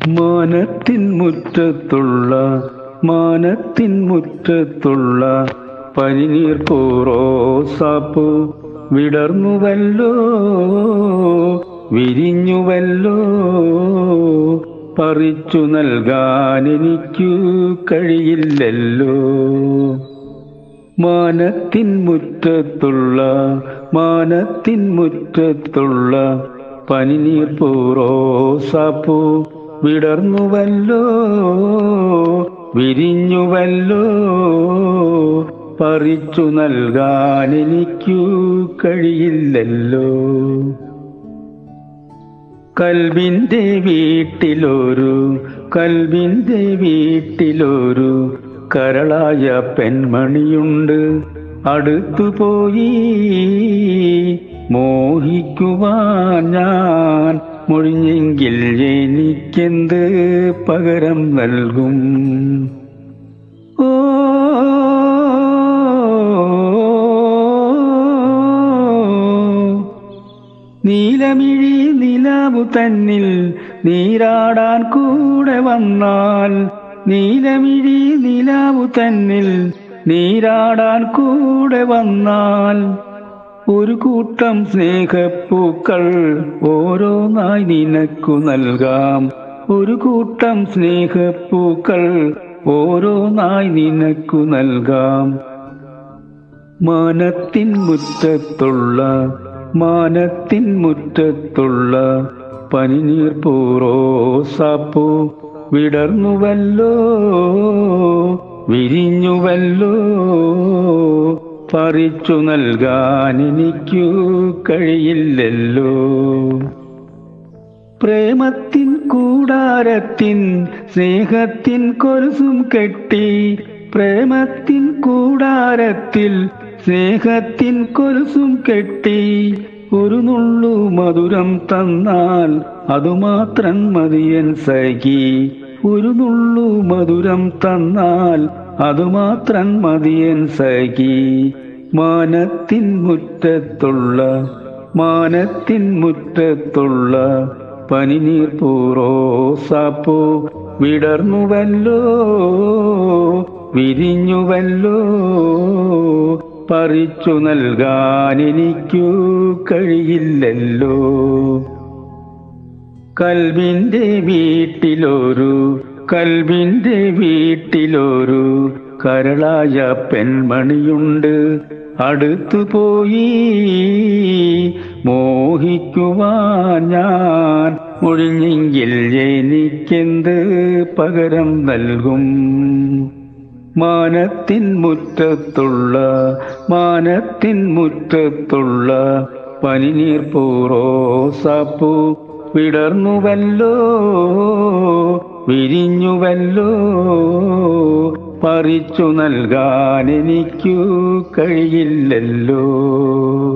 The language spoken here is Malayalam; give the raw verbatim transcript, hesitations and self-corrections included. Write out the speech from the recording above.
മാനത്തിൻ മുറ്റത്തുള്ള മാനത്തിൻ മുറ്റത്തുള്ള പനിനീർ റോസാപ്പൂ വിടർന്നുവല്ലോ വിരിഞ്ഞുവല്ലോ, പറിച്ചു നൽകാൻ എനിക്കു കഴിയില്ലല്ലോ. മാനത്തിൻ മുറ്റത്തുള്ള മാനത്തിൻ മുറ്റത്തുള്ള പനിനീർ റോസാപ്പൂ വിടർന്നുവല്ലോ വിരിഞ്ഞുവല്ലോ, പറിച്ചു നൽകാൻ എനിക്കു കഴിയില്ലല്ലോ. കൽബിന്റെ വീട്ടിലൊരു കൽബിന്റെ വീട്ടിലൊരു കരളായ പെൺമണിയുണ്ട്. അടുത്തുപോയി മോഹിക്കുവാൻ ഞാൻ മൊഴിഞ്ഞെങ്കിൽ എനിക്കെന്ത് പകരം നൽകും? ഓ നീലമിഴി നിലാവു തന്നിൽ നീരാടാൻ കൂടെ വന്നാൽ, നീലമിഴി നിലാവു തന്നിൽ നീരാടാൻ കൂടെ വന്നാൽ, ഒരു കൂട്ടം സ്നേഹപ്പൂക്കൾ ഓരോന്നായി നിനക്കു നൽകാം. ഒരു കൂട്ടം സ്നേഹപ്പൂക്കൾ ഓരോന്നായി നിനക്കു നൽകാം. മാനത്തിൻ മുറ്റത്തുള്ള മാനത്തിൻ മുറ്റത്തുള്ള പനിനീർ റോസാപ്പൂ വിടർന്നുവല്ലോ വിരിഞ്ഞുവല്ലോ, പറിച്ചു നൽകാൻ എനിക്കു കഴിയില്ലല്ലോ. പ്രേമത്തിൻ കൂടാരത്തിൻ സ്നേഹത്തിൻ കൊലുസും കെട്ടി, പ്രേമത്തിൻ കൂടാരത്തിൽ സ്നേഹത്തിൻ കൊലുസും കെട്ടി, ഒരു നുള്ളു മധുരം തന്നാൽ അതുമാത്രം മതിയൻ സഖി. ഒരു നുള്ളു മധുരം തന്നാൽ അതുമാത്രം മതിയൻ സഖി. മാനത്തിൻ മുറ്റത്തുള്ള മാനത്തിൻ മുറ്റത്തുള്ള പനിനീർ റോസാപ്പൂ വിടർന്നുവല്ലോ വിരിഞ്ഞുവല്ലോ, പറിച്ചു നൽകാൻ എനിക്കു കഴിയില്ലല്ലോ. കൽബിന്റെ വീട്ടിലൊരു കൽബിന്റെ വീട്ടിലൊരു കരളായ പെൺമണിയുണ്ട്. അടുത്തുപോയി മോഹിക്കുവാൻ ഞാൻ മൊഴിഞ്ഞെങ്കിൽ എനിക്കെന്ത് പകരം നൽകും? മാനത്തിൻ മുറ്റത്തുള്ള മാനത്തിൻ മുറ്റത്തുള്ള പനിനീർ റോസാപ്പൂ വിടർന്നുവല്ലോ വിരിഞ്ഞുവല്ലോ, പറിച്ചു നൽകാൻ എനിക്കു കഴിയില്ലല്ലോ.